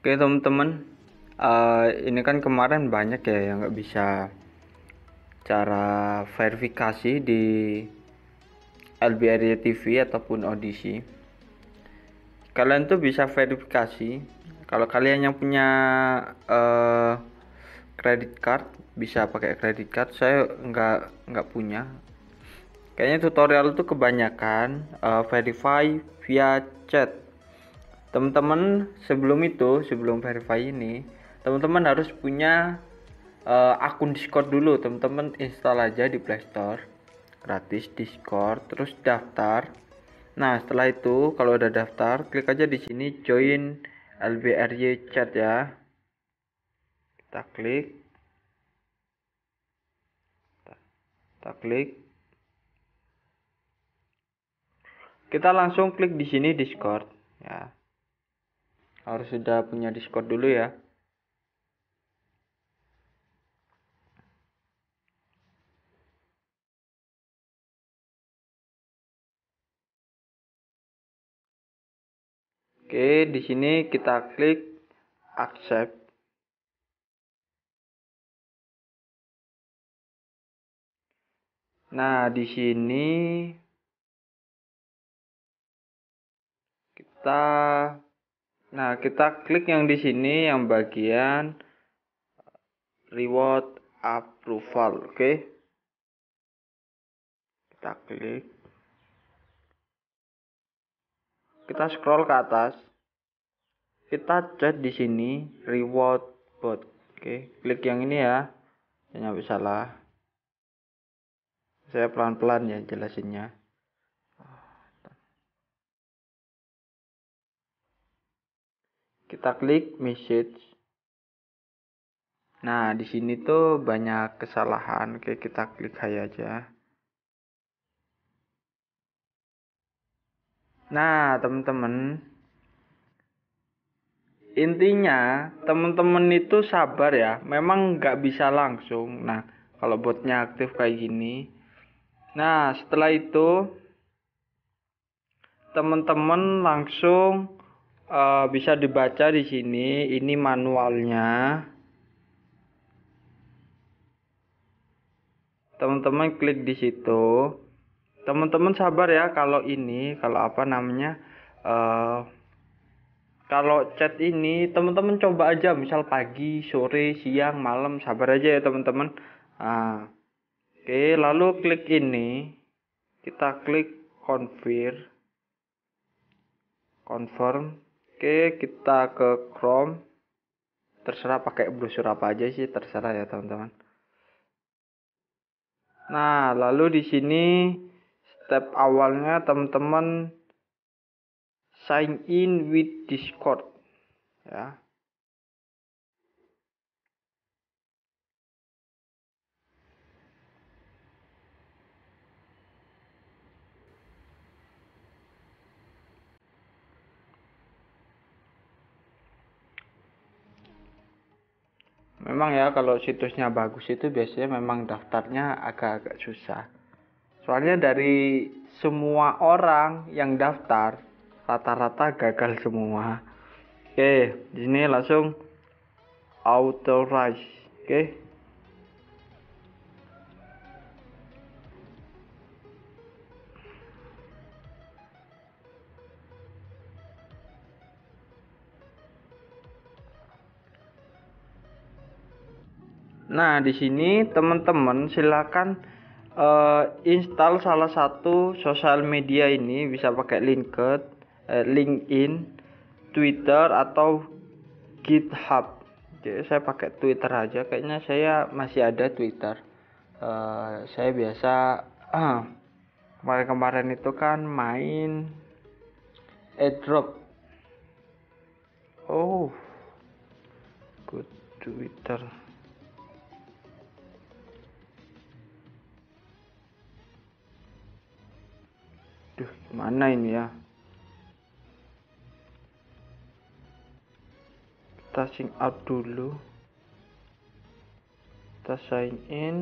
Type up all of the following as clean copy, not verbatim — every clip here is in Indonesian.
Oke teman-teman, ini kan kemarin banyak ya yang nggak bisa cara verifikasi di LBRY TV ataupun audisi. Kalian tuh bisa verifikasi kalau kalian yang punya credit card, bisa pakai credit card. Saya nggak punya. Kayaknya tutorial tuh kebanyakan verify via chat. Teman-teman, sebelum verify ini, teman-teman harus punya akun Discord dulu. Teman-teman install aja di Play Store, gratis Discord, terus daftar. Nah, setelah itu kalau udah daftar, klik aja di sini join LBRY chat ya. Kita klik. Kita langsung klik di sini Discord ya. Harus sudah punya Discord dulu ya. Oke, di sini kita klik accept. Nah, di sini kita klik yang di sini yang bagian reward approval. Oke. Kita klik. Kita scroll ke atas. Kita chat di sini reward bot. Oke, klik yang ini ya. Jangan sampai salah. Saya pelan-pelan ya jelasinnya. Kita klik message. Nah, di sini tuh banyak kesalahan. Oke, kita klik hai aja. Nah, teman-teman, intinya teman-teman itu sabar ya. Memang nggak bisa langsung. Nah, kalau botnya aktif kayak gini. Nah, setelah itu teman-teman langsung bisa dibaca di sini. Ini manualnya. Teman-teman klik di situ. Teman-teman sabar ya kalau kalau chat ini teman-teman coba aja, misal pagi, sore, siang, malam, sabar aja ya teman-teman. Oke, lalu klik ini, kita klik confirm. Oke, kita ke Chrome. Terserah pakai browser apa aja sih, terserah ya teman-teman. Nah, lalu di sini step awalnya teman-teman sign in with Discord ya. Memang ya kalau situsnya bagus itu biasanya memang daftarnya agak-agak susah. Soalnya dari semua orang yang daftar rata-rata gagal semua. Oke, di sini langsung authorize. Oke. Nah, di sini teman-teman silakan install salah satu sosial media ini, bisa pakai LinkedIn, Twitter atau GitHub. Jadi saya pakai Twitter aja, kayaknya saya masih ada Twitter. Saya biasa kemarin-kemarin itu kan main airdrop. Oh, good Twitter. Duh, gimana ini ya? Kita sign out dulu. Kita sign in.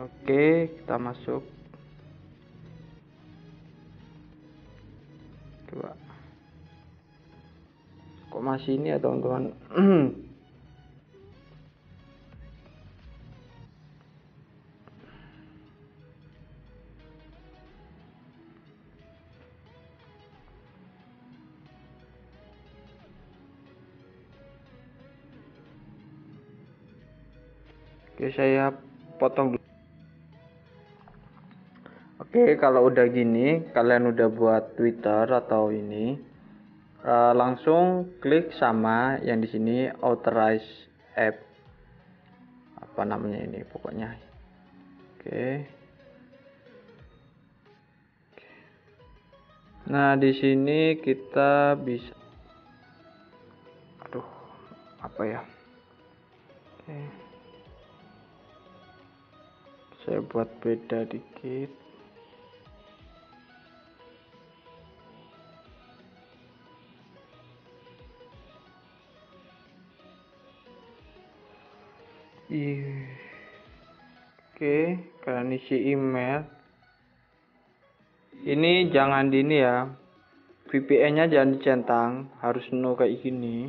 Oke, kita masuk. Coba. Kok masih ini ya teman-teman? Oke, saya potong dulu. Oke, kalau udah gini, kalian udah buat Twitter atau ini, langsung klik sama yang di sini authorize app, apa namanya ini pokoknya. Oke. Nah, di sini kita bisa, aduh, apa ya? Oke. Saya buat beda dikit. Oke, kalian isi email. Ini jangan di ini ya. VPN-nya jangan dicentang, harus no kayak gini.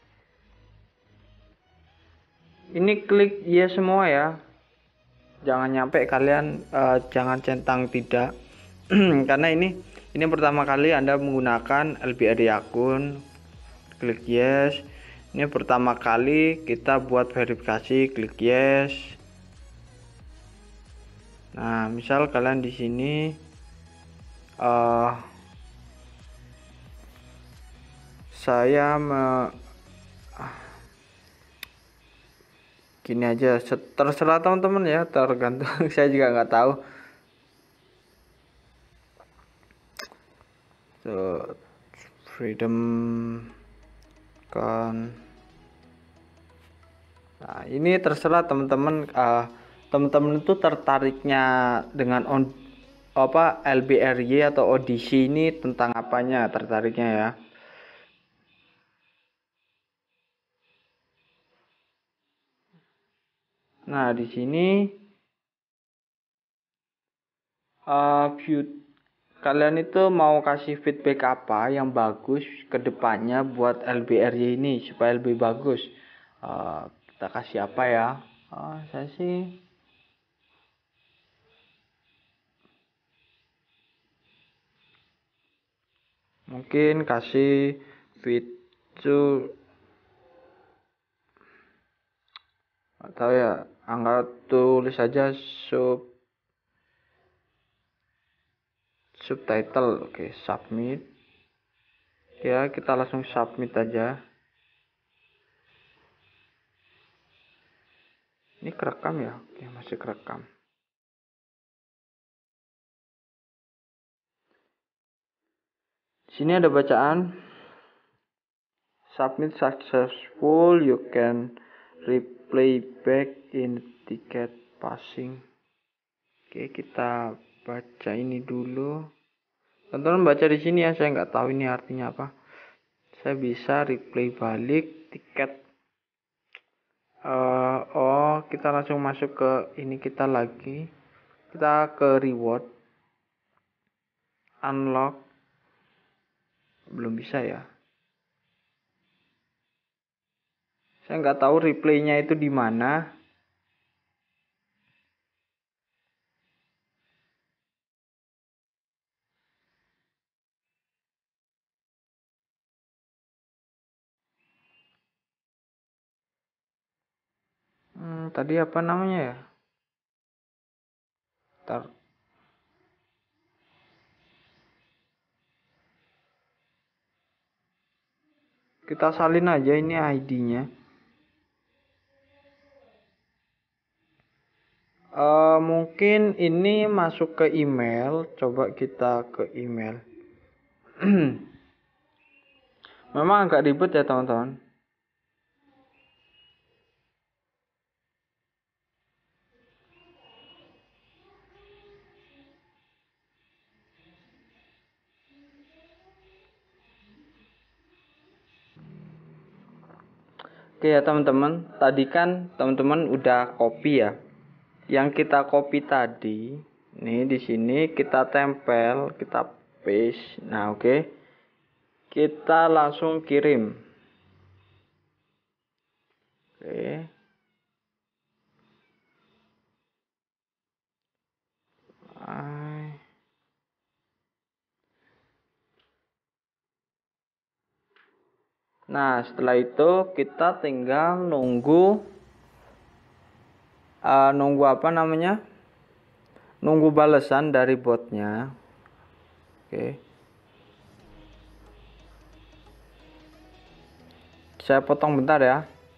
Ini klik yes semua ya. Jangan nyampe kalian jangan centang tidak. Karena ini pertama kali Anda menggunakan LBRY akun. Klik yes. Ini pertama kali kita buat verifikasi, klik yes. Nah, misal kalian di sini saya gini aja, terserah teman-teman ya, tergantung. Saya juga nggak tahu. Freedom kan. Nah, ini terserah teman-teman. Teman-teman itu tertariknya dengan LBRY atau audisi ini tentang apanya tertariknya ya. Nah, di sini kalian itu mau kasih feedback apa yang bagus ke depannya buat LBRY ini supaya lebih bagus. Kita kasih apa ya? Saya sih mungkin kasih fitur atau ya, anggap tulis saja subtitle. Oke, submit ya, kita langsung submit aja. Ini kerekam ya? Oke, masih kerekam. Sini ada bacaan submit successful, you can replay back in ticket passing. Oke, kita baca ini dulu. Teman-teman baca di sini ya, saya nggak tahu ini artinya apa. Saya bisa replay balik tiket. Kita langsung masuk ke ini, kita ke reward, unlock, belum bisa ya. Saya nggak tahu replaynya itu di mana. Tadi apa namanya ya? Ntar. Kita salin aja ini ID-nya. Mungkin ini masuk ke email. Coba kita ke email. Memang agak ribet ya teman-teman. Oke ya teman-teman, tadi kan teman-teman udah copy ya. Yang kita copy tadi, nih di sini kita tempel, kita paste. Nah, oke. kita langsung kirim. Oke. Nah, setelah itu kita tinggal nunggu apa namanya? Nunggu balasan dari botnya. Oke. Saya potong bentar ya.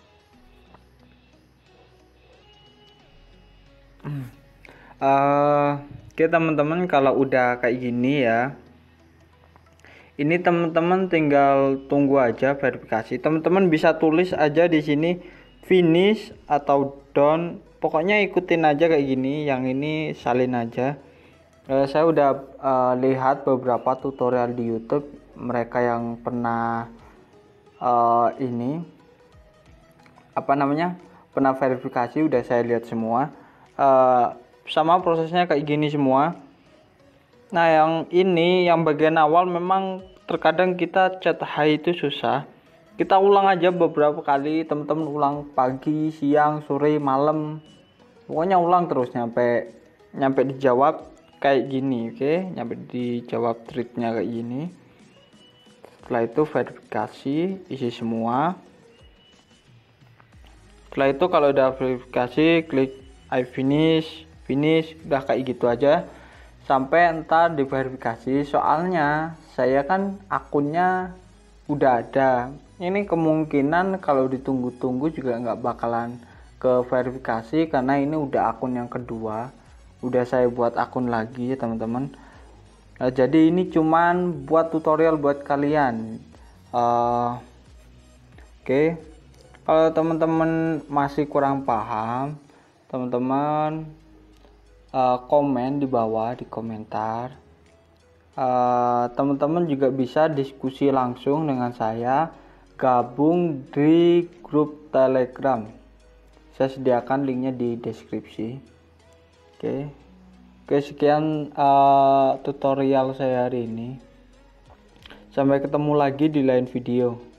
Oke teman-teman, kalau udah kayak gini ya, ini teman-teman tinggal tunggu aja verifikasi. Teman-teman bisa tulis aja di sini finish atau done. Pokoknya ikutin aja kayak gini. Yang ini salin aja. Saya udah lihat beberapa tutorial di YouTube. Mereka yang pernah ini apa namanya? Pernah verifikasi udah saya lihat semua. Sama prosesnya kayak gini semua. Nah, yang ini yang bagian awal memang terkadang kita chat high itu susah. Kita ulang aja beberapa kali, teman-teman ulang pagi, siang, sore, malam. Pokoknya ulang terus nyampe dijawab kayak gini, oke? Nyampe dijawab treatnya kayak gini. Setelah itu verifikasi, isi semua. Setelah itu kalau udah verifikasi, klik I finish, udah kayak gitu aja. Sampai entar diverifikasi, soalnya saya kan akunnya udah ada. Ini kemungkinan kalau ditunggu-tunggu juga nggak bakalan ke verifikasi, karena ini udah akun yang kedua, udah saya buat akun lagi ya teman-teman. Nah, jadi ini cuman buat tutorial buat kalian. Oke. Kalau teman-teman masih kurang paham, teman-teman komen di bawah di komentar. Teman-teman juga bisa diskusi langsung dengan saya, gabung di grup Telegram. Saya sediakan linknya di deskripsi. Oke, sekian tutorial saya hari ini. Sampai ketemu lagi di lain video.